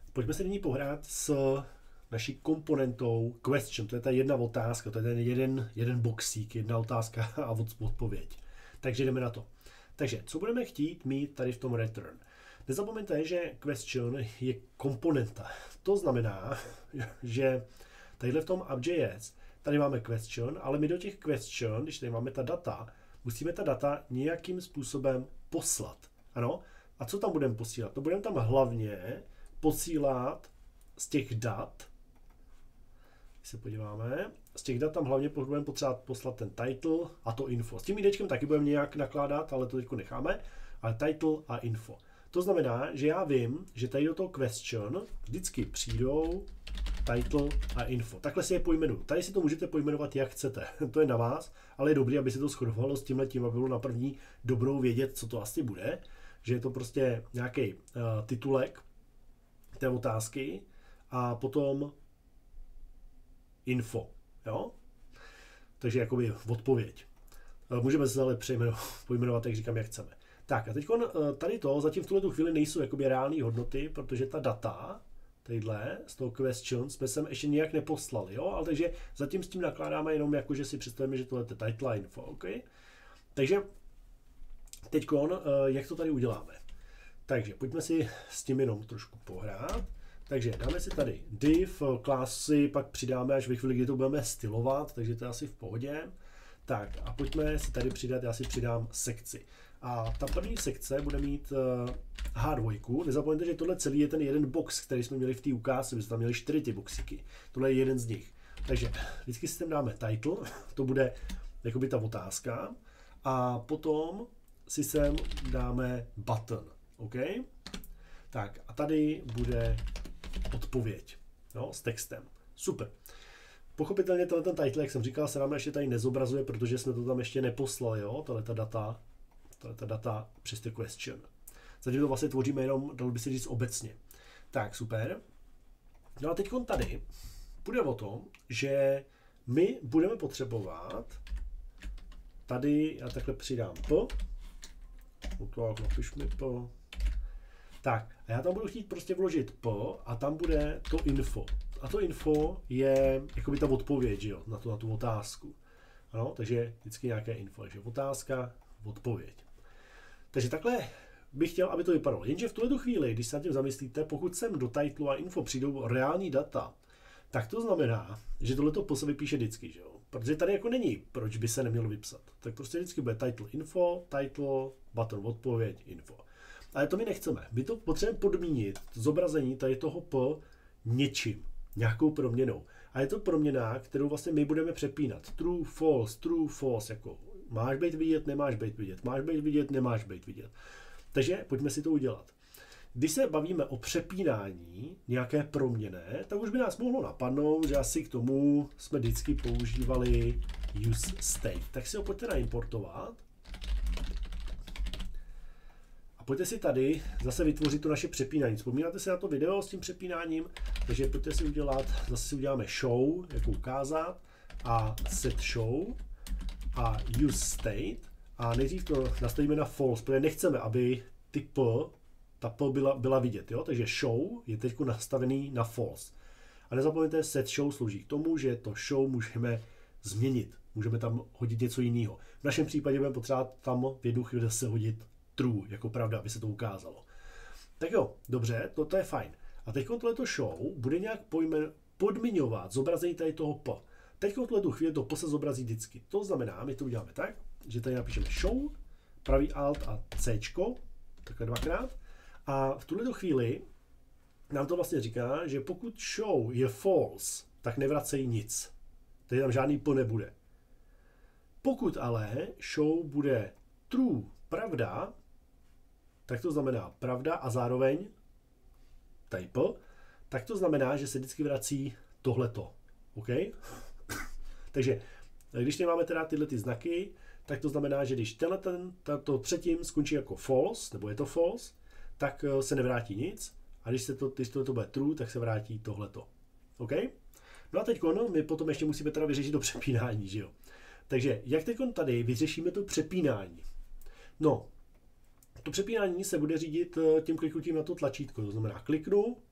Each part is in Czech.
Pojďme se nyní pohrát s naší komponentou question. To je ta jedna otázka, to je ten jeden boxík, jedna otázka a odpověď. Takže jdeme na to. Takže, co budeme chtít mít tady v tom return? Nezapomeňte, že question je komponenta. To znamená, že tadyhle v tom app.js tady máme question, ale my do těch question, když tady máme ta data, musíme ta data nějakým způsobem poslat. Ano? A co tam budeme posílat? To budeme tam hlavně posílat z těch dat, když se podíváme, z těch dat tam hlavně budeme potřebovat poslat ten title a to info. S tím idečkem taky budeme nějak nakládat, ale to teď necháme, ale title a info. To znamená, že já vím, že tady do toho question vždycky přijdou title a info. Takhle si je pojmenuju. Tady si to můžete pojmenovat, jak chcete. To je na vás, ale je dobré, aby se to shodovalo s tímhletím, aby bylo na první dobrou vědět, co to asi bude. Že je to prostě nějaký titulek té otázky a potom info. Jo? Takže jakoby odpověď. Můžeme se ale pojmenovat, jak říkám, jak chceme. Tak a teď tady to, zatím v tuhle chvíli nejsou jakoby reální hodnoty, protože ta data, tadyhle, z toho question, jsme sem ještě nějak neposlali, jo? Ale takže zatím s tím nakládáme jenom jako, že si představíme, že tohle je title info, ok? Takže teď jak to tady uděláme? Takže pojďme si s tím jenom trošku pohrát. Takže dáme si tady div, klasy, pak přidáme až ve chvíli, kdy to budeme stylovat, takže to je asi v pohodě. Tak a pojďme si tady přidat, já si přidám sekci. A ta první sekce bude mít H2. Nezapomeňte, že tohle celý je ten jeden box, který jsme měli v té ukázce, my jsme tam měli 4 ty boxíky. Tohle je jeden z nich. Takže vždycky si tam dáme title, to bude jakoby ta otázka. A potom si sem dáme button. OK? Tak a tady bude odpověď, jo, s textem. Super. Pochopitelně ten title, jak jsem říkal, se nám ještě tady nezobrazuje, protože jsme to tam ještě neposlali, jo, tato data přes the question. Zatím to vlastně tvoříme jenom, dalo by se říct, obecně. Tak, super. No a teď tady půjde o tom, že my budeme potřebovat, tady já takhle přidám p, napiš mi p. Tak, a já tam budu chtít prostě vložit p a tam bude to info. A to info je jakoby ta odpověď, jo, na tu otázku. Ano, takže vždycky nějaké info, takže otázka, odpověď. Takže takhle bych chtěl, aby to vypadalo. Jenže v tuhle chvíli, když se nad tím zamyslíte, pokud sem do titlu a info přijdou reální data, tak to znamená, že tohleto po se vypíše vždycky, že jo? Protože tady jako není, proč by se nemělo vypsat. Tak prostě vždycky bude title info, title, button odpověď, info. Ale to my nechceme. My to potřebujeme podmínit, zobrazení tady toho p něčím, nějakou proměnou. A je to proměna, kterou vlastně my budeme přepínat. True, false, jako máš být vidět, nemáš být vidět, máš být vidět, nemáš být vidět. Takže pojďme si to udělat. Když se bavíme o přepínání nějaké proměny, tak už by nás mohlo napadnout, že asi k tomu jsme vždycky používali use state. Tak si ho pojďte naimportovat. A pojďte si tady zase vytvořit to naše přepínání. Vzpomínáte si na to video s tím přepínáním? Takže pojďte si udělat, zase si uděláme show, jako ukázat, a set show a use state. A nejdřív to nastavíme na false, protože nechceme, aby ta p byla vidět. Jo? Takže show je teď nastavený na false. A nezapomeňte, set show slouží k tomu, že to show můžeme změnit. Můžeme tam hodit něco jiného. V našem případě budeme potřebovat tam v jednu chvíli zase hodit true, jako pravda, aby se to ukázalo. Tak jo, dobře, to je fajn. A teď tohleto show bude nějak podmiňovat zobrazení tady toho p. Teď tohleto chvíli to p se zobrazí vždycky. To znamená, my to uděláme tak, že tady napíšeme show, pravý alt a c, takhle dvakrát. A v tuhle chvíli nám to vlastně říká, že pokud show je false, tak nevracejí nic. Tady tam žádný p nebude. Pokud ale show bude true, pravda, tak to znamená pravda a zároveň type, tak to znamená, že se vždycky vrací tohleto. OK? Takže když nemáme teda tyhle ty znaky, tak to znamená, že když to předtím skončí jako false, nebo je to false, tak se nevrátí nic. A když to bude true, tak se vrátí tohleto. OK? No a teď my potom ještě musíme teda vyřešit to přepínání, že jo? Takže jak teď tady vyřešíme to přepínání? No, to přepínání se bude řídit tím kliknutím na to tlačítko. To znamená, kliknu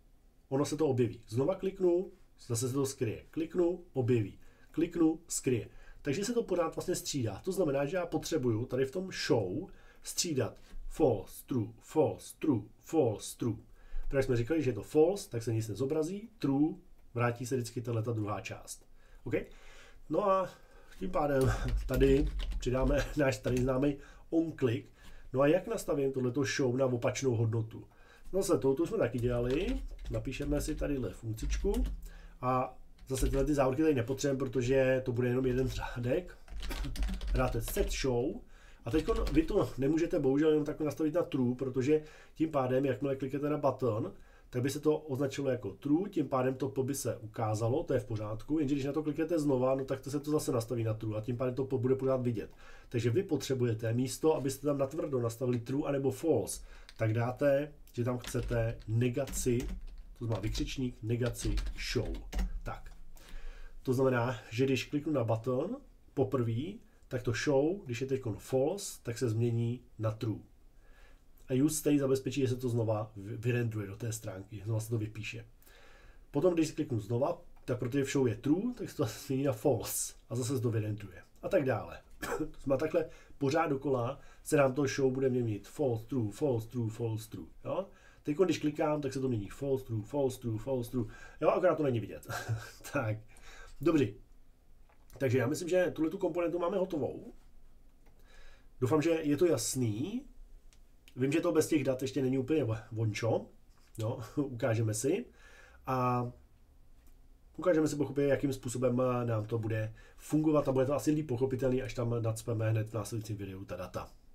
ono se to objeví. Znova kliknu, zase se to skryje. Kliknu, objeví. Kliknu, skryje. Takže se to pořád vlastně střídá. To znamená, že já potřebuju tady v tom show střídat false, true, false, true, false, true. Protože jsme říkali, že je to false, tak se nic nezobrazí, true, vrátí se vždycky tato druhá část. OK? No a tím pádem tady přidáme náš tady známý onClick. No a jak nastavím tohleto show na opačnou hodnotu? No zase to jsme taky dělali. Napíšeme si tadyhle funkcičku a zase tyhle ty závorky tady nepotřebujeme, protože to bude jenom jeden řádek. Dáte set show a teď vy to nemůžete bohužel jenom takhle nastavit na true, protože tím pádem, jakmile kliknete na button, tak by se to označilo jako true, tím pádem to by se ukázalo, to je v pořádku, jenže když na to kliknete znova, no tak to se to zase nastaví na true a tím pádem to bude pořád vidět. Takže vy potřebujete místo, abyste tam natvrdo nastavili true anebo false, tak dáte, že tam chcete negaci, to znamená vykřičník, negaci show. Tak. To znamená, že když kliknu na button poprvé, tak to show, když je teď false, tak se změní na true. A use state zabezpečí, že se to znova vyrendruje do té stránky, znova se to vypíše. Potom, když kliknu znova, tak protože v show je true, tak se to změní na false a zase se to vyrendruje. A tak dále. To znamená takhle pořád dokola se nám to show bude měnit false, true, false, true, false, true. Jo? Teď, když klikám, tak se to mění false, true, false, true, false, true. Jo, akorát to není vidět. Tak, dobře. Takže já myslím, že tu komponentu máme hotovou. Doufám, že je to jasný. Vím, že to bez těch dat ještě není úplně vončo. No, ukážeme si. A ukážeme si pochopit, jakým způsobem nám to bude fungovat a bude to asi líp pochopitelný, až tam nacpeme hned v následujícím videu ta data.